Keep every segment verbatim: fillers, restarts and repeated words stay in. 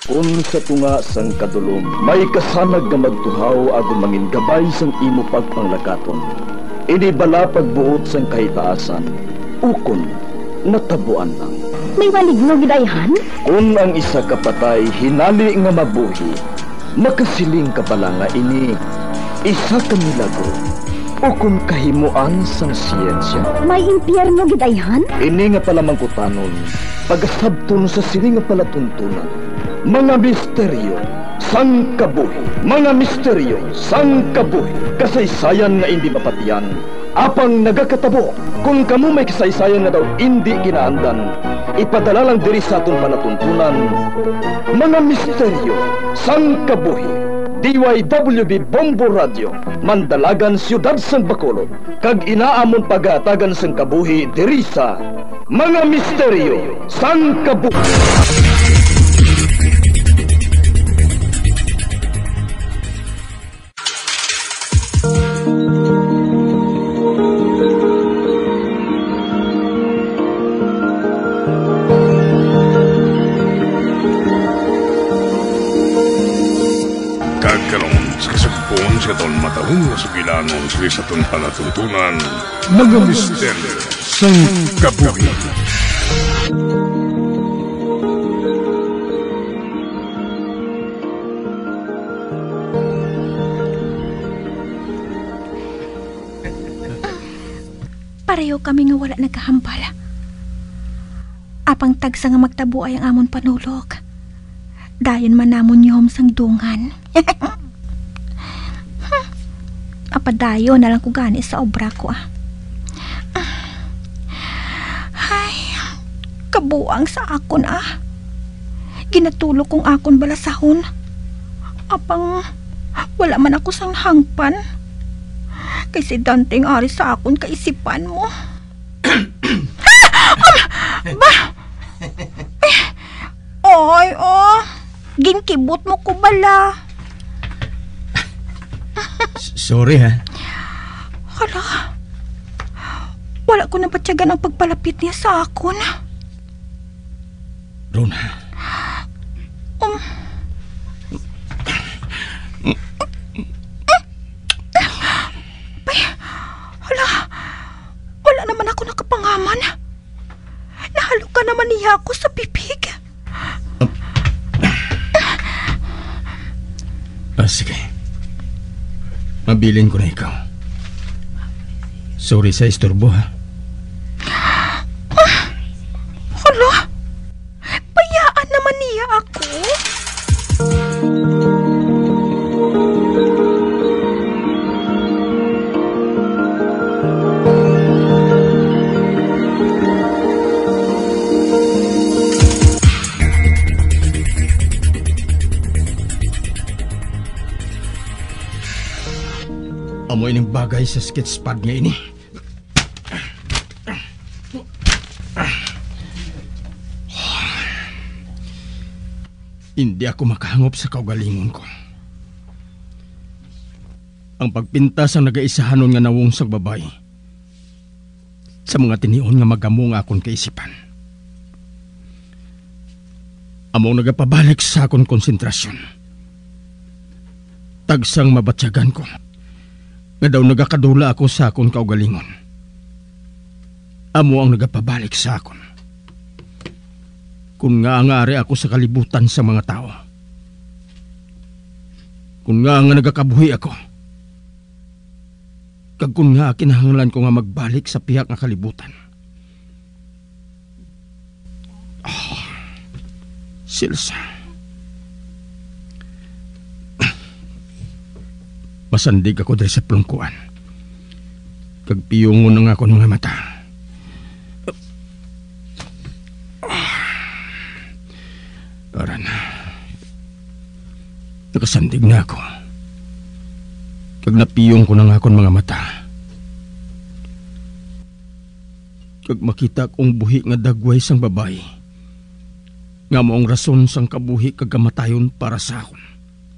Kung sa tunga sang kadulom, may kasanag nga magtuhaw agon mangin gabay sang imo pagpanglakaton. Ini bala pagbuot sang kahitaasan, ukon natabuan lang. May maligno gidayhan? Kung ang isa kapatay hinali nga mabuhi, makasiling ka pala nga ini isa ka milagro o kung kahimuan sang siyensya. May impyerno gidayhan? Ini nga pala mangkutanon, pagasabton sa sini nga pala tuntunan. Mga misteryo sang kabuhi, mga misteryo sang kabuhi, kasaysayan nga hindi mapatiyan, apang nagakatabo. Kung kamo may kasaysayan nga daw hindi ginaandan, ipadala lang diri sa atong palatuntunan. Mga misteryo sang kabuhi, D Y W B Bombo Radio, Mandalagan, Siyudad sang Bacolod, kag inaamon pagatagan sang kabuhi diri sa Mga Misteryo sang Kabuhi. Katon matahong na sugilanon sa isatong palatuntunan, Mga Misteryo sang Kabuhi. Pareho kami nga wala nagkahambal. Apang tagsa nga magtabo ay ang amon panulog. Dayon man namon yom sang dungan. Apadayo na lang ko gani sa obra ko ah. Ay, kabuang sa akon ah. Ginatulog kong akon balasahon. Apang wala man ako sang hangpan. Kasi danting ari sa akon kaisipan mo. um, ba? Eh, oy, oh. Ginkibot mo ko bala. Sorry ha. Hala, wala ko napatyagan ang pagpalapit niya sa akon. Rona. Um. Bay, hala, wala naman ako nakapangaman. Nahalo ka naman niya ako sa bibig. Ah, sige. Mabilin ko na ikaw. Sorry sa istorbo, ha? Ah, hala, bayaan naman niya ako. Amoy ng bagay sa sketchpad niya ini. Hindi ako makahangop sa kaugalingon ko. Ang pagpintas ang nagaisahanon nga nawong sa babae sa mga tinion nga magamo nga akong kaisipan. Among nagapabalik sa akong konsentrasyon. Tagsang mabatyagan ko nga daw nagakadula ako sa akong kaugalingon. Amo ang nagapabalik sa akon. Kung nga angari ako sa kalibutan sa mga tao. Kung nga nga nagakabuhi ako. Kag kung nga kinahanglan ko nga magbalik sa pihak nga kalibutan. Oh, Silsa. Masandig ako dahil sa plungkuan. Kagpiyungon na nga ako ng mga mata. Aran. Nakasandig na ako. Kag napiyong ko na nga akong mga mata. Kag makita kong buhi nga dagway sang babae. Nga moong rason sang kabuhi kag kamatayon para sa akon.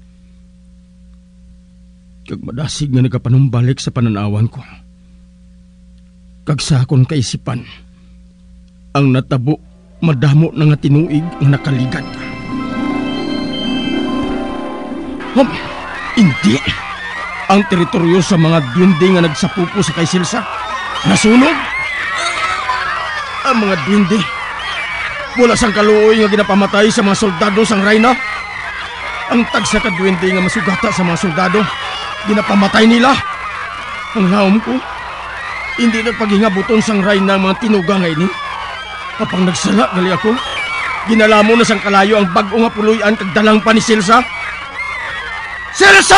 Kag madasig nga nagapanumbalik sa pananawan ko. Kag sa akong kaisipan, ang natabo, madamo na nga tinuig ang nakaligat. Um, hindi. Ang teritoryo sa mga duwende nga nagsapupo sa kay Silsa nasunog. Ang mga duwende wala sang kaluoy nga ginapamatay sa mga soldado sang Reyna. Ang tagsa ka duwende nga masugata sa mga soldado ginapamatay nila. Ang laom ko, hindi na paghingabuton sang Reyna ang mga tinuga ngay ni. Kapag nagsala gali ako, ginalamo na sang kalayo ang bag-o nga puloy-an kag dalang pa ni Silsa. Silsa!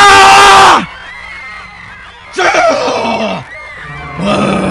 Silsa! Ah,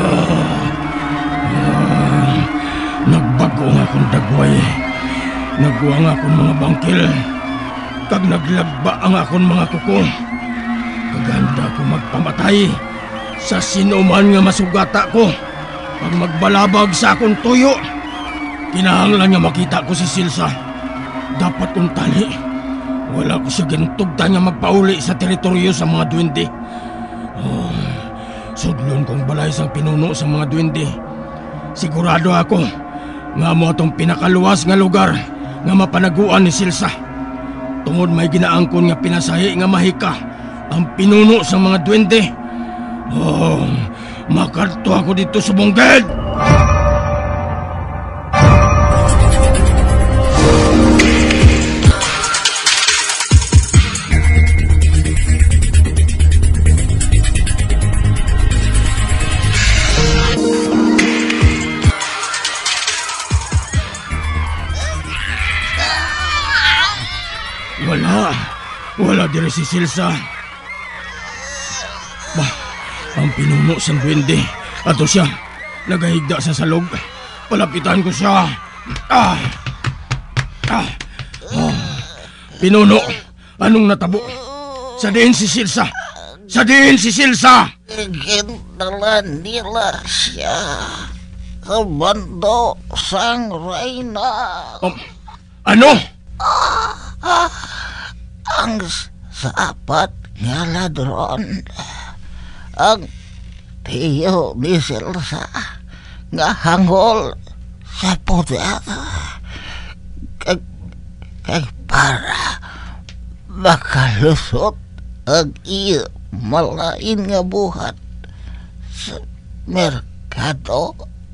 ah, nagbago nga akong dagway. Nagwa nga akong mga bangkil. Kag naglagba ang akong mga kuko. Kaganda ko magpamatay sa sinuman nga masugata ko. Pag magbalabag sa akong tuyo, kinahanglan nga makita ko si Silsa. Dapat kong tali. Wala ko siya gintugta nga magpauli sa teritoryo sa mga duwende. Oh, sudlon kong balay sang pinuno sa mga duwende. Sigurado ako nga mo atong pinakaluwas nga lugar nga mapanaguan ni Silsa. Tungod may ginaangkon nga pinasahi nga mahika ang pinuno sa mga duwende. Oh, makarto ako dito sa bungged! Wala. Wala diri si Silsa. Bah, ang pinuno sang duwende. Ato siya. Nagahigda sa salog. Palapitan ko siya. Ah! Ah! Oh. Pinuno, anong natabo? Sa diin si Silsa. Sa diin si Silsa! Gindalan nila siya. Kabando sang Reyna. Um, ano? Ah, ang sapat nga ladron. Ang tiyo ni Silsa nga hangol sa poder. Kag, kag para makalusot ang iyo malain nga buhat sa merkado.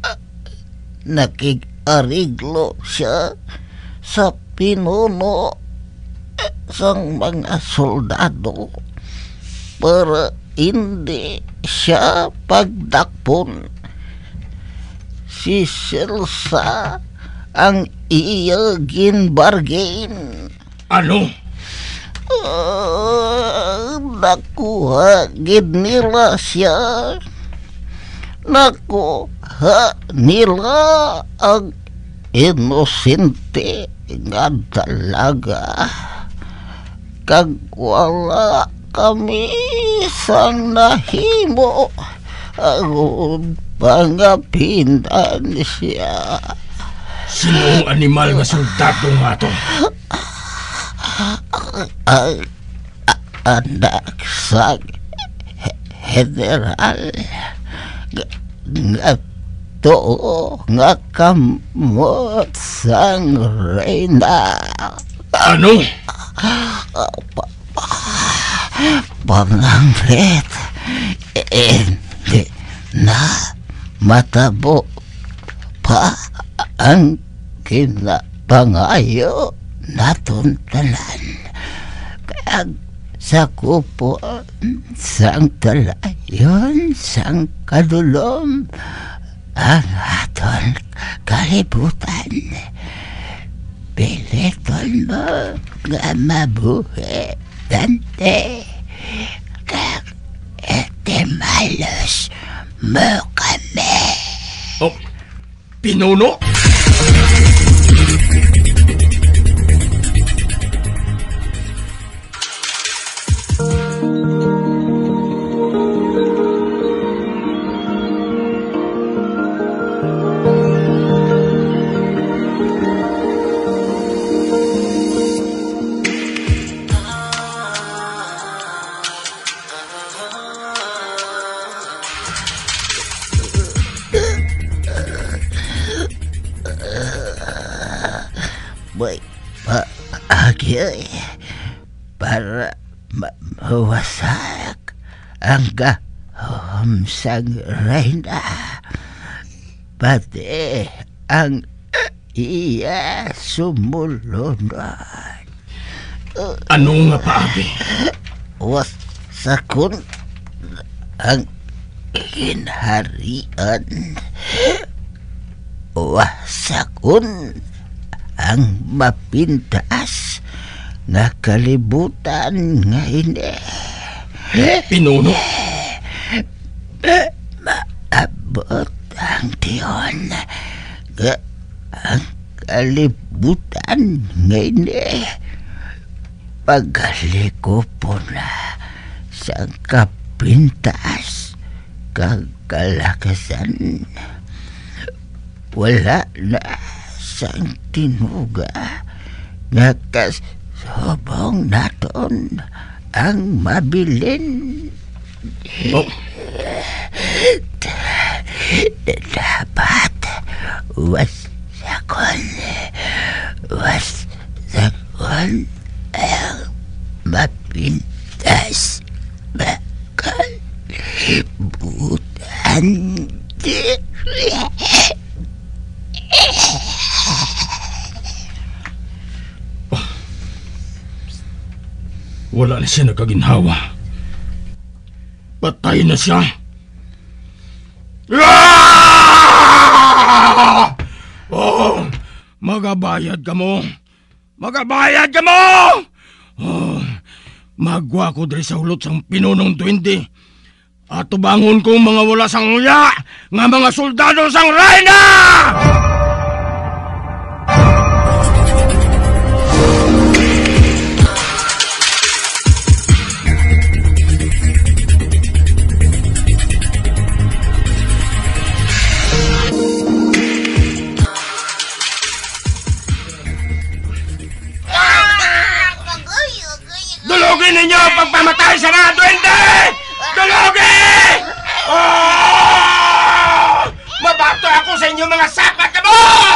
Nakig-ariglo siya sa pinuno sang mga soldado para hindi siya pagdakpon. Si Silsa ang iya ginbargain. Ano? Uh, nakuha gid nila siya. Nakuha nila ang inosente nga dalaga. Kag wala kami sang nahimo agud pangapindan siya. Sinong animal nga soldado nga to? Ang anak sa general nga to nga kamot sang Reyna. Ano? Panganglit hindi na matabo pa ang kinapangayo naton tanan. Kag sa kupo sang talayon sang kadulom ang aton kalibutan. Piliton mo nga mabuhi dante kag etimalos mo kami. Oh, pinuno? Boy, pa agay para ma- mawasak ang gahom sang reyna, pati ang iya sumulunod. Ano nga pa, abi? Wasakon ang ginharian. Wasakon ang mapintas nga kalibutan nga ini. Pinuno? Maabot ang tiyon nga ang kalibutan nga ini. Pagaliko po na sa kapintas kagalakasan. Wala na sang tinuga nga kasobong naton ang mabilin. Oh. Dapat wasakon wasakon ang mapintas bakal butan. Oh. Wala na siya nagkaginhawa. Patay na siya. Ah! Oh, magabayad ka mo. Magabayad ka mo! Oh, magwa ko dali sa hulot sang pinunong twenty. At tubangon kong mga wala sang uya nga mga soldado sang reyna! Dulugin ninyo ang pagpamatay sa mga duwende! Dulugin! Oh! Mabato ako sa inyo mga sapat na mo!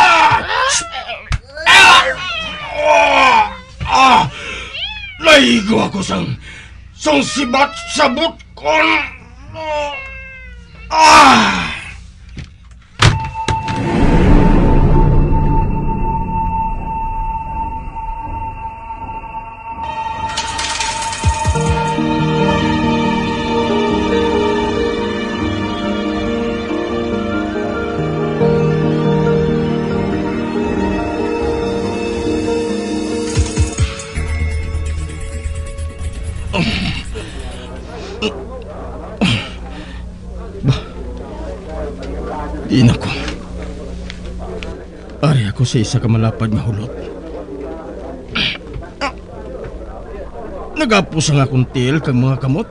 Ah! Oh! Ah! Naigo ako sang sang sibat sa butkon! Ah! Diin ako. Ari ako sa isa ka malapad nga hulot. Nagapos ang akong til kag mga kamot.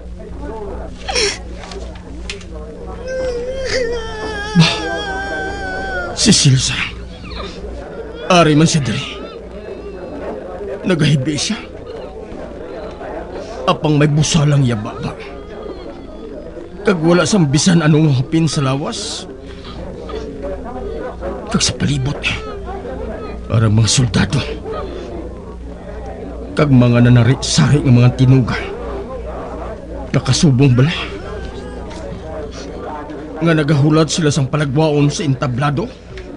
Bah, si Silsa. Ari man siya diri. Nagahibi siya. Apang may busalang yababa. Kag wala sang bisan anong hapin sa lawas. Kag sa palibot, para mga soldado, kag mga nanari-sari ng mga tinuga, nakasubong bala, nga nagahulad sila sang palagwaon sa entablado.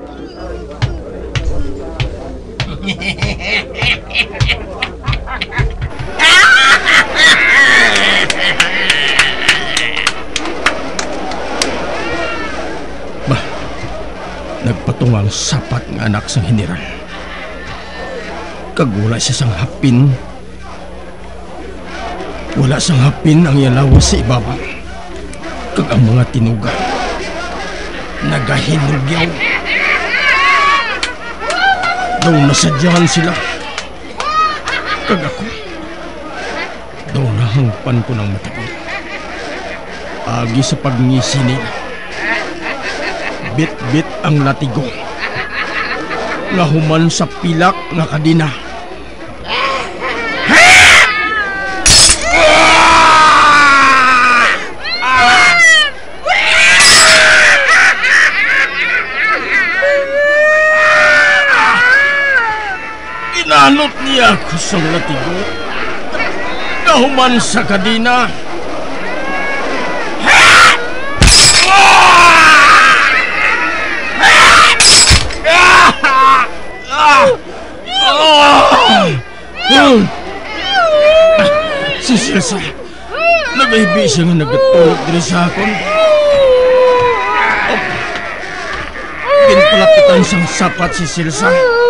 Nagpatungang sapat ng anak sang general. Kag wala siya sang hapin. Wala sang hapin ang yalawas sa ibabaw. Kag ang mga tinuga nagahinugyaw. Daw nasadyahan sila. Kag ako daw nahangpan ko ng matagal. Agi sa pagngisi nila, bit-bit ang latigo nga human sa pilak nga kadina. Inanot niya ako sa latigo. Nahuman sa kadina. Si Silsa, nagaibi siya nga nagatulog din sa akon. Ginpalapitan siyang sapat si Silsa.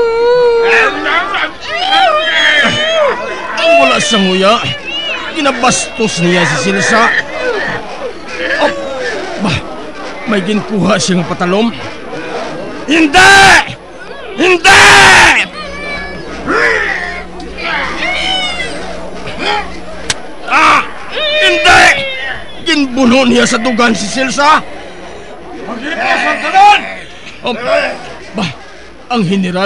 Ang wala sa nguya, ginabastos niya si Silsa. Oh, bah, may ginkuha siyang patalom. Hindi! Hindi! Ah! Hindi! Ginbuno niya sa dugan si Silsa. Maglipas ang tanan! Oh, bah, ang general.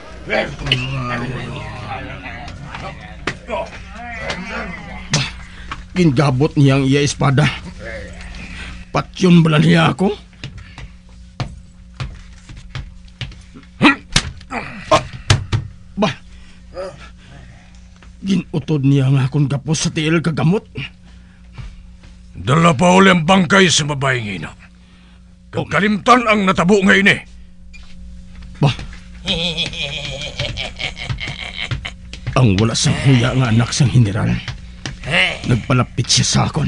Bah, gingabot niya ang iya espada. Patyon bala niya ako. Ah, bah, ginutod niya nga akong gapos sa tiil kagamot. Dala pa uli ang bangkay sa babaeng ina. Kalimtan ang natabo ngayon eh. Bah, ang wala sa huya nga anak sang general. Nagpalapit siya sa akon.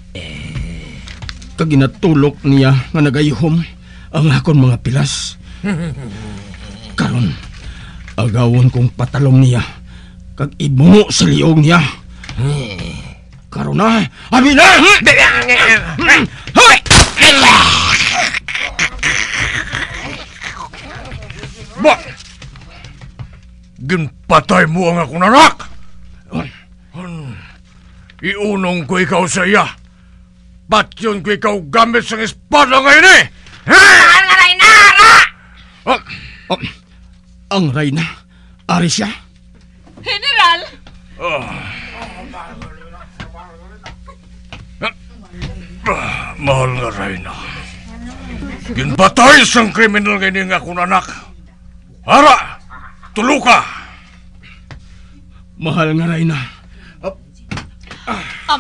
Kaginatulok niya nga nagayuhom ang akon mga pilas. Karon, agawon kong patalong niya kag ibungo sa liog niya. Karon na, abi na! Hoy! Ba! Ginpatay mo ang akong anak! Iunong ko ikaw sa iya. Patyon ko ikaw gamit sa espada ngayon eh! Ang Reyna! Oh, oh, ang Reyna? Ari siya? General! Oh. Ah, mahal nga Reyna. Ginpatay sang kriminal ngayon ng akong anak. Hara! Tulo ka! Mahal nga Reyna. Um,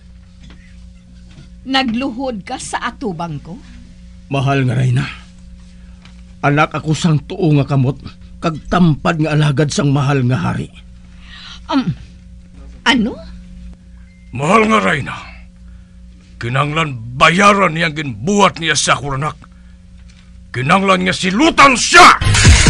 nagluhod ka sa atubang ko? Mahal nga Reyna. Anak ako sang tuo nga kamot kag tampad nga alagad sang mahal nga hari. Um, ano? Mahal nga Reyna. Kinanglan bayaran niyang ginbuhat niya sa akong anak. Kinanglan niya silutan siya!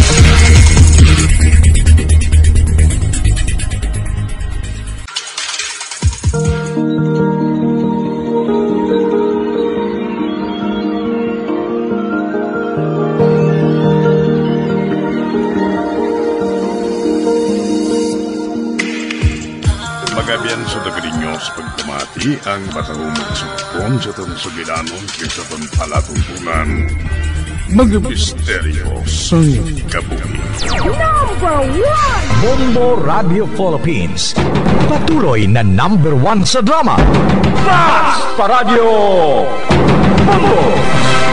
Magabian sa dagalinyo sa pagpamati ang patahumang sugpon sa itong sugilanon kaysa itong palatuntunan. Mga misteryo sa kabuhi. Number one! Bombo Radio Philippines. Patuloy na number one sa drama. Mas Paradio Bombo!